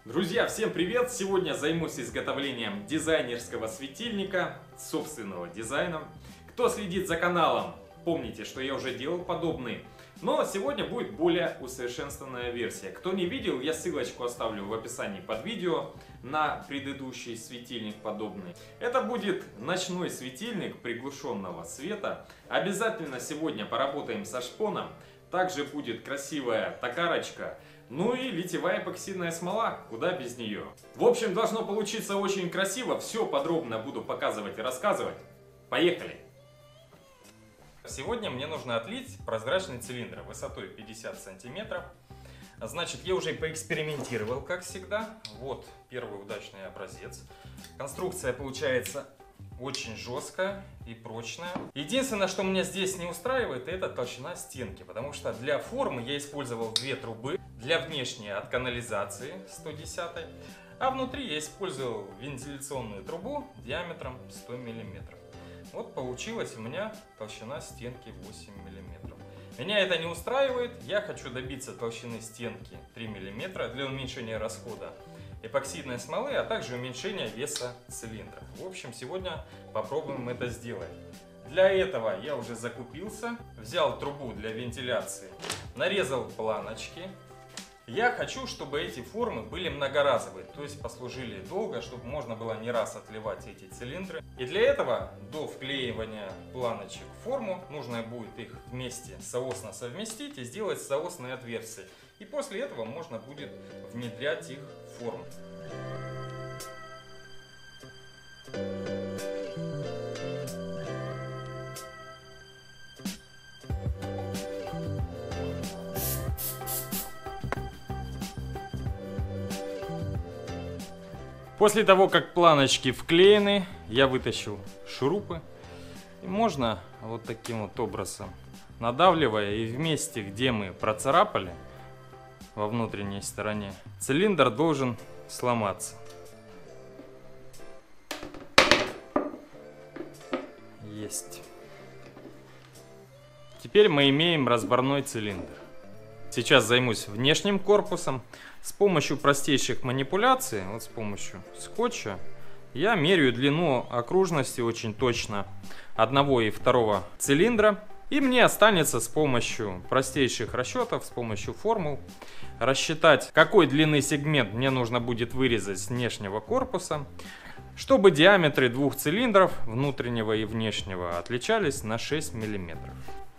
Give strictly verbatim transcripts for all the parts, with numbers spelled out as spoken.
Друзья, всем привет! Сегодня займусь изготовлением дизайнерского светильника с собственного дизайном. Кто следит за каналом, помните, что я уже делал подобный. Но сегодня будет более усовершенствованная версия. Кто не видел, я ссылочку оставлю в описании под видео на предыдущий светильник подобный. Это будет ночной светильник приглушенного света. Обязательно сегодня поработаем со шпоном. Также будет красивая токарочка. Ну и литьевая эпоксидная смола, куда без нее. В общем, должно получиться очень красиво. Все подробно буду показывать и рассказывать. Поехали! Сегодня мне нужно отлить прозрачный цилиндр высотой пятьдесят сантиметров. Значит, я уже поэкспериментировал, как всегда. Вот первый удачный образец. Конструкция получается очень жесткая и прочная. Единственное, что меня здесь не устраивает, это толщина стенки. Потому что для формы я использовал две трубы. Для внешней от канализации сто десять, а внутри я использовал вентиляционную трубу диаметром сто миллиметров. Вот получилась у меня толщина стенки восемь миллиметров. Меня это не устраивает, я хочу добиться толщины стенки три миллиметра для уменьшения расхода эпоксидной смолы, а также уменьшения веса цилиндра. В общем, сегодня попробуем это сделать. Для этого я уже закупился, взял трубу для вентиляции, нарезал планочки. Я хочу, чтобы эти формы были многоразовые, то есть послужили долго, чтобы можно было не раз отливать эти цилиндры. И для этого до вклеивания планочек в форму нужно будет их вместе соосно совместить и сделать соосные отверстия. И после этого можно будет внедрять их в форму. После того, как планочки вклеены, я вытащил шурупы. И можно вот таким вот образом, надавливая, и в месте, где мы процарапали, во внутренней стороне, цилиндр должен сломаться. Есть. Теперь мы имеем разборной цилиндр. Сейчас займусь внешним корпусом. С помощью простейших манипуляций, вот с помощью скотча, я меряю длину окружности очень точно одного и второго цилиндра. И мне останется с помощью простейших расчетов, с помощью формул, рассчитать, какой длины сегмент мне нужно будет вырезать с внешнего корпуса, чтобы диаметры двух цилиндров, внутреннего и внешнего, отличались на шесть миллиметров.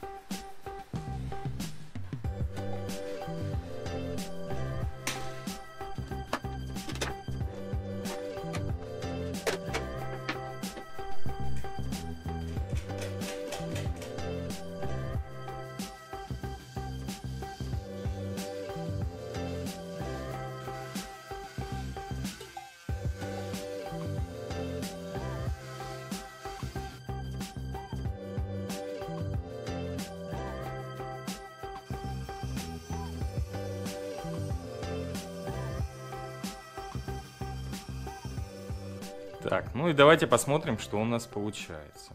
Так, ну и давайте посмотрим, что у нас получается.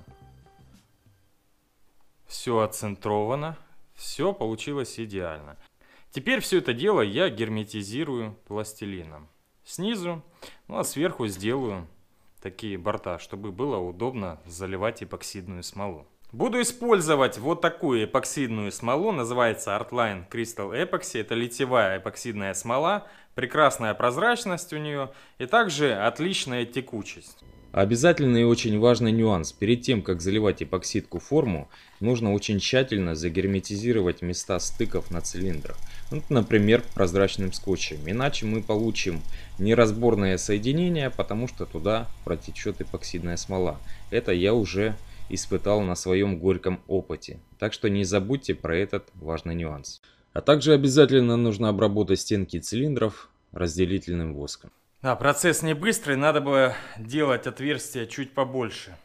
Все отцентровано, все получилось идеально. Теперь все это дело я герметизирую пластилином. Снизу, ну а сверху сделаю такие борта, чтобы было удобно заливать эпоксидную смолу. Буду использовать вот такую эпоксидную смолу, называется Artline Crystal Epoxy. Это литьевая эпоксидная смола, прекрасная прозрачность у нее и также отличная текучесть. Обязательный и очень важный нюанс. Перед тем, как заливать эпоксидку в форму, нужно очень тщательно загерметизировать места стыков на цилиндрах. Ну, например, прозрачным скотчем. Иначе мы получим неразборное соединение, потому что туда протечет эпоксидная смола. Это я уже испытал на своем горьком опыте. Так что не забудьте про этот важный нюанс. А также обязательно нужно обработать стенки цилиндров разделительным воском. Да, процесс не быстрый, надо бы делать отверстия чуть побольше.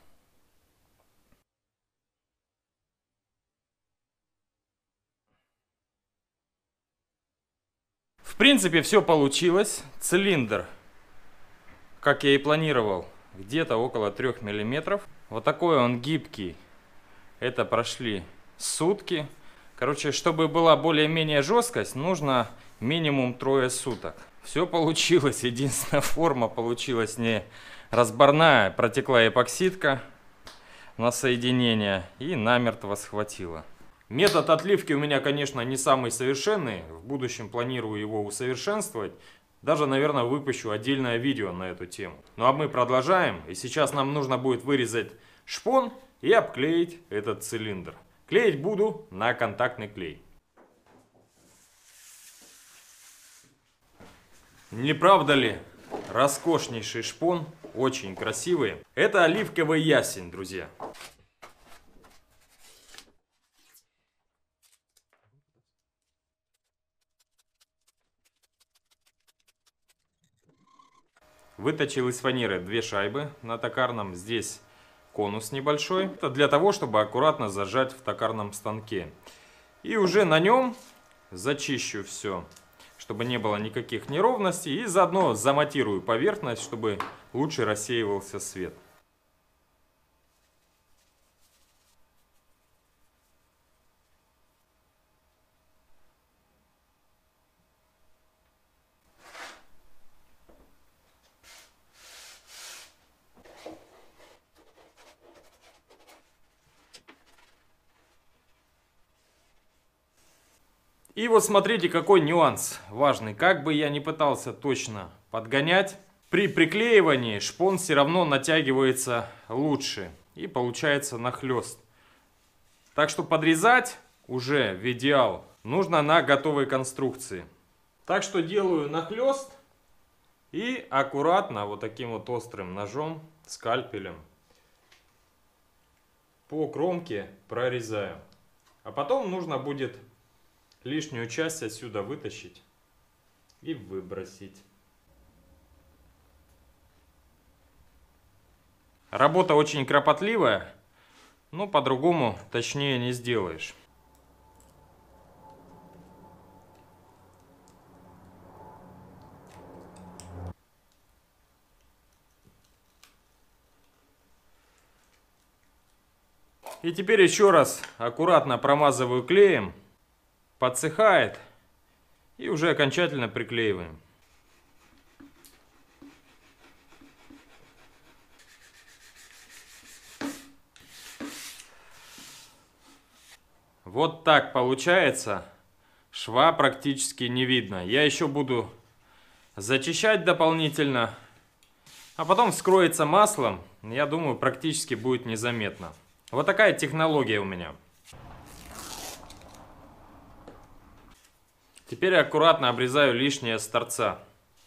В принципе, все получилось. Цилиндр, как я и планировал, где-то около трёх миллиметров. Вот такой он гибкий. Это прошли сутки. Короче, чтобы была более-менее жесткость, нужно минимум трое суток. Все получилось. Единственная форма получилась не разборная. Протекла эпоксидка на соединение и намертво схватила. Метод отливки у меня, конечно, не самый совершенный. В будущем планирую его усовершенствовать. Даже, наверное, выпущу отдельное видео на эту тему. Ну а мы продолжаем. И сейчас нам нужно будет вырезать шпон и обклеить этот цилиндр. Клеить буду на контактный клей. Не правда ли? Роскошнейший шпон, очень красивый. Это оливковый ясень, друзья. Выточил из фанеры две шайбы на токарном. Здесь конус небольшой. Это для того, чтобы аккуратно зажать в токарном станке. И уже на нем зачищу все, чтобы не было никаких неровностей. И заодно заматирую поверхность, чтобы лучше рассеивался свет. И вот смотрите, какой нюанс важный. Как бы я ни пытался точно подгонять, при приклеивании шпон все равно натягивается лучше и получается нахлест. Так что подрезать уже в идеал нужно на готовой конструкции. Так что делаю нахлест и аккуратно вот таким вот острым ножом, скальпелем по кромке прорезаю. А потом нужно будет лишнюю часть отсюда вытащить и выбросить. Работа очень кропотливая, но по-другому точнее не сделаешь. И теперь еще раз аккуратно промазываю клеем. Подсыхает и уже окончательно приклеиваем. Вот так получается. Шва практически не видно. Я еще буду зачищать дополнительно, а потом вскроется маслом. Я думаю, практически будет незаметно. Вот такая технология у меня. Теперь аккуратно обрезаю лишнее с торца.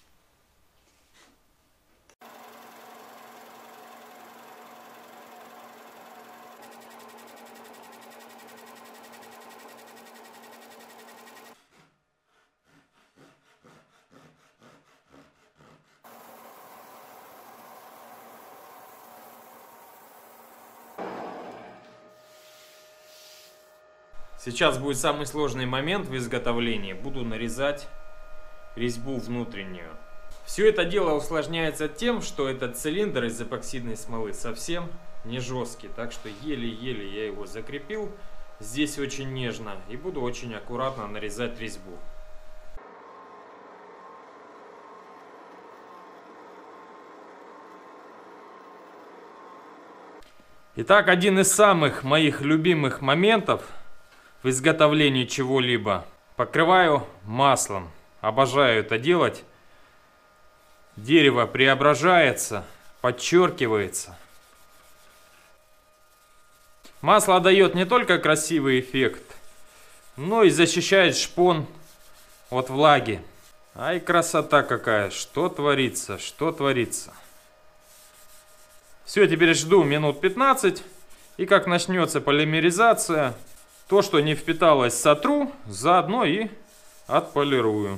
Сейчас будет самый сложный момент в изготовлении. Буду нарезать резьбу внутреннюю. Все это дело усложняется тем, что этот цилиндр из эпоксидной смолы совсем не жесткий. Так что еле-еле я его закрепил. Здесь очень нежно. И буду очень аккуратно нарезать резьбу. Итак, один из самых моих любимых моментов в изготовлении чего-либо. Покрываю маслом. Обожаю это делать. Дерево преображается, подчеркивается. Масло дает не только красивый эффект, но и защищает шпон от влаги. Ай, красота какая! Что творится, что творится. Все, теперь жду минут пятнадцать. И как начнется полимеризация, то, что не впиталось, сотру, заодно и отполирую.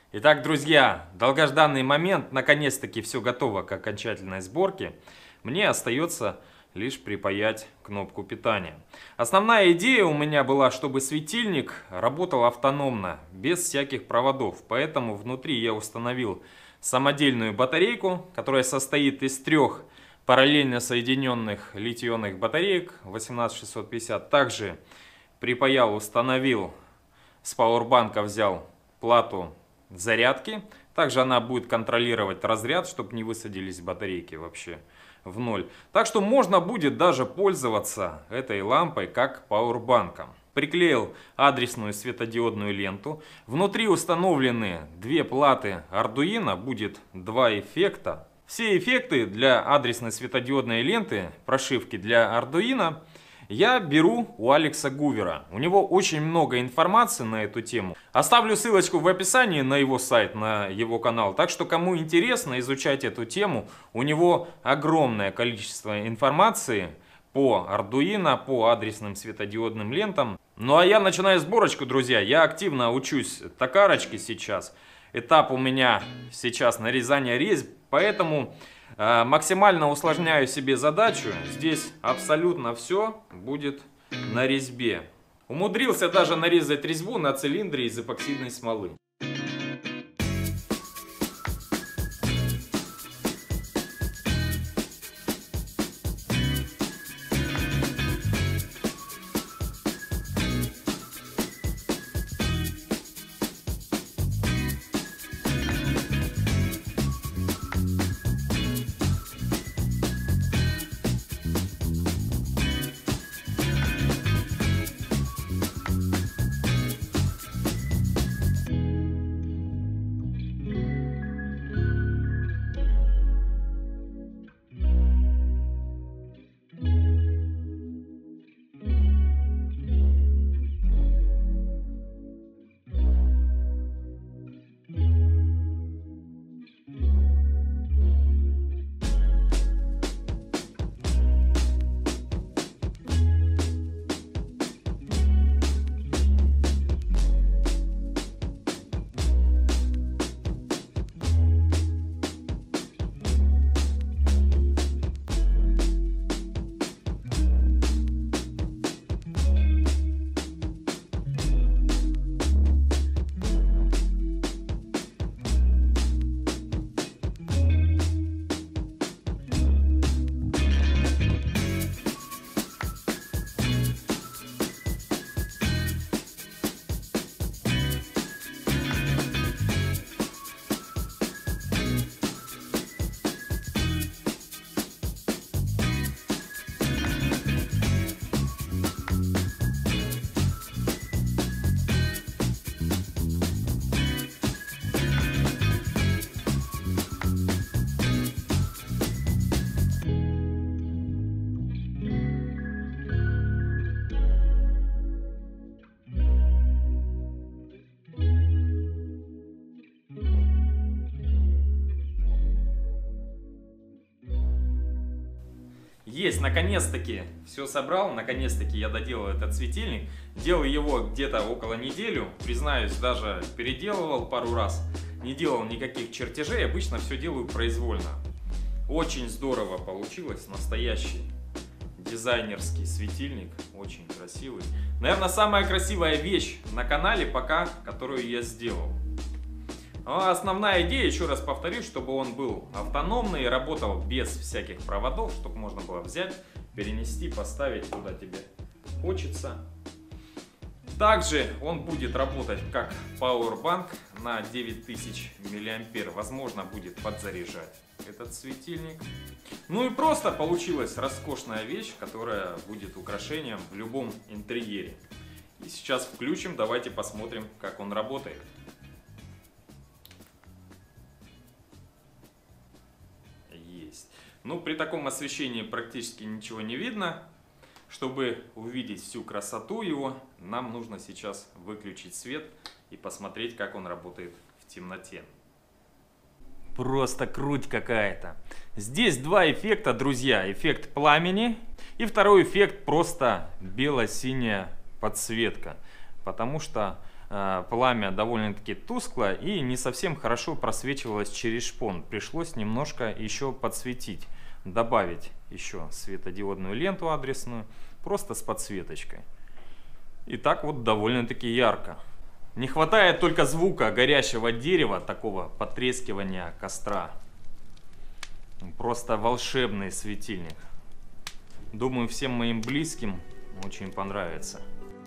Итак, друзья, долгожданный момент, наконец-таки все готово к окончательной сборке. Мне остается лишь припаять кнопку питания. Основная идея у меня была, чтобы светильник работал автономно, без всяких проводов. Поэтому внутри я установил самодельную батарейку, которая состоит из трех параллельно соединенных литий-ионных батареек восемнадцать шестьсот пятьдесят. Также припаял, установил, с пауэрбанка взял плату зарядки. Также она будет контролировать разряд, чтобы не высадились батарейки вообще в ноль. Так что можно будет даже пользоваться этой лампой как пауэрбанком. Приклеил адресную светодиодную ленту. Внутри установлены две платы Arduino, будет два эффекта. Все эффекты для адресной светодиодной ленты, прошивки для Arduino, я беру у Алекса Гувера. У него очень много информации на эту тему. Оставлю ссылочку в описании на его сайт, на его канал. Так что, кому интересно изучать эту тему, у него огромное количество информации по Arduino, по адресным светодиодным лентам. Ну а я начинаю сборочку, друзья. Я активно учусь токарочке сейчас. Этап у меня сейчас нарезание резьб, поэтому э, максимально усложняю себе задачу. Здесь абсолютно все будет на резьбе. Умудрился даже нарезать резьбу на цилиндре из эпоксидной смолы. Есть, наконец-таки все собрал, наконец-таки я доделал этот светильник. Делал его где-то около недели, признаюсь, даже переделывал пару раз. Не делал никаких чертежей, обычно все делаю произвольно. Очень здорово получилось, настоящий дизайнерский светильник, очень красивый. Наверное, самая красивая вещь на канале пока, которую я сделал. А основная идея, еще раз повторюсь, чтобы он был автономный, работал без всяких проводов, чтобы можно было взять, перенести, поставить куда тебе хочется. Также он будет работать как Powerbank на девять тысяч миллиампер, возможно, будет подзаряжать этот светильник. Ну и просто получилась роскошная вещь, которая будет украшением в любом интерьере. И сейчас включим, давайте посмотрим, как он работает. Есть. Ну, при таком освещении практически ничего не видно. Чтобы увидеть всю красоту его, нам нужно сейчас выключить свет и посмотреть, как он работает в темноте. Просто круть какая-то. Здесь два эффекта, друзья. Эффект пламени и второй эффект просто бело-синяя подсветка. Потому что э, пламя довольно-таки тускло и не совсем хорошо просвечивалось через шпон. Пришлось немножко еще подсветить, добавить еще светодиодную ленту адресную, просто с подсветочкой. И так вот довольно-таки ярко. Не хватает только звука горящего дерева, такого потрескивания костра. Просто волшебный светильник. Думаю, всем моим близким очень понравится.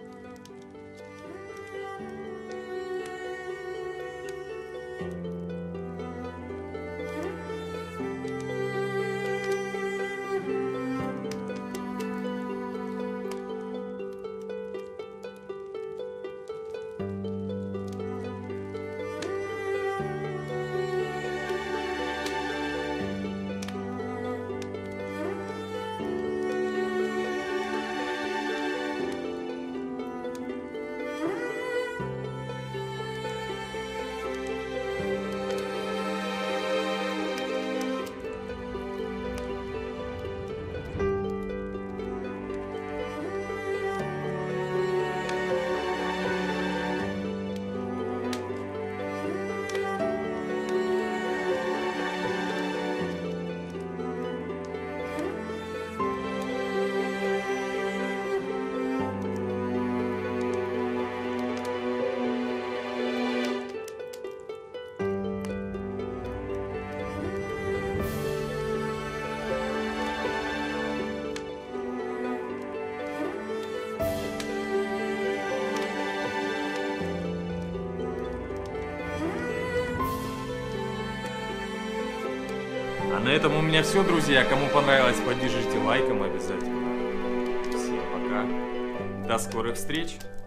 А на этом у меня все, друзья. Кому понравилось, поддержите лайком обязательно. Всем пока. До скорых встреч.